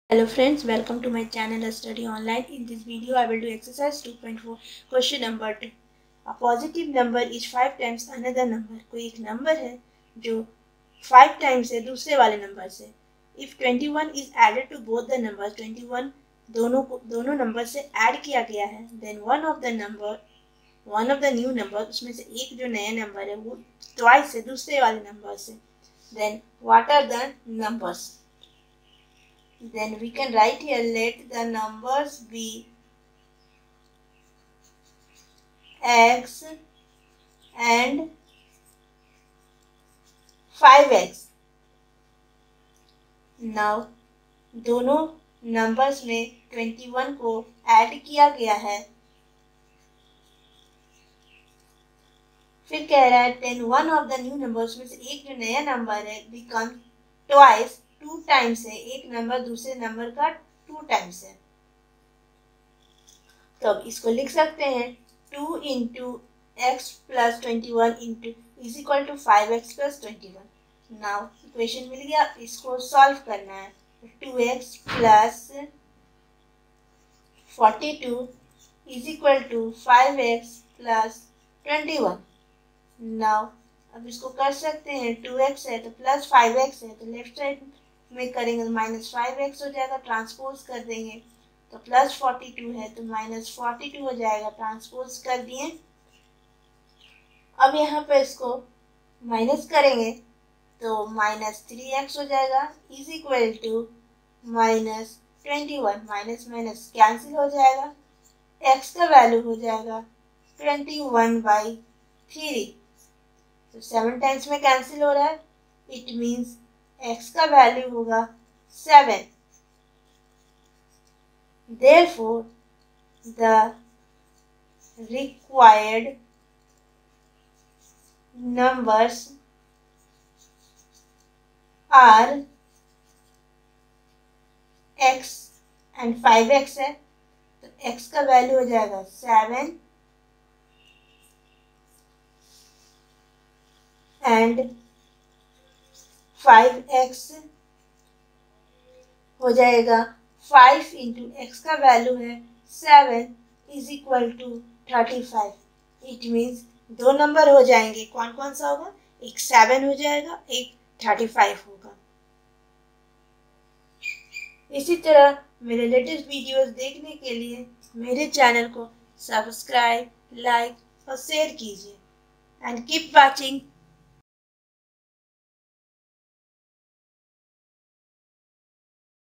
Hello friends, welcome to my channel Study Online. In this video, I will do exercise 2.4 question number 2. A positive number is 5 times another number. कोई एक number है जो 5 times है दूसरे वाले number से. If 21 is added to both the numbers, 21 दोनों number से ऐड किया गया है, then one of the new number उसमें से एक जो नया नंबर है वो twice है दूसरे वाले नंबर से. Then what are the numbers? Then we can write here, let the numbers be x and 5x. Now दोनों नंबर्स में 21 को ऐड किया गया है. फिर कह रहा है 10 one of the new numbers में से एक जो नया नंबर है become twice 2 टाइम्स है. एक नंबर दूसरे नंबर का 2 टाइम्स है. तो अब इसको लिख सकते हैं 2 into x plus 21 into is equal to 5x plus 21. Now equation मिल गया, इसको सॉल्व करना है. 2x plus 42 is equal to 5x plus 21. Now अब इसको कर सकते हैं. 2x है तो प्लस 5x है तो लेफ्ट साइड में करेंगे तो माइनस 5x हो जाएगा. ट्रांसपोज कर देंगे तो प्लस 42 है तो माइनस 42 हो जाएगा. ट्रांसपोज कर दिए. अब यहाँ पे इसको माइनस करेंगे तो माइनस 3x हो जाएगा is equal to minus 21. Minus minus cancel हो जाएगा. x का वैल्यू हो जाएगा 21/3. तो 7 टाइम्स में कैंसिल हो रहा है. इट मीन्स x का वैल्यू होगा 7. Therefore, the required numbers are x and 5x है तो x का वैल्यू हो जाएगा 7 and 5x हो जाएगा 5 इंटू एक्स का वैल्यू है 7 is equal to 35. It means दो नंबर हो जाएंगे. कौन कौन सा होगा? एक 7 हो जाएगा, एक 35 होगा. इसी तरह मेरे लेटेस्ट वीडियोस देखने के लिए मेरे चैनल को सब्सक्राइब, लाइक और शेयर कीजिए. And keep watching.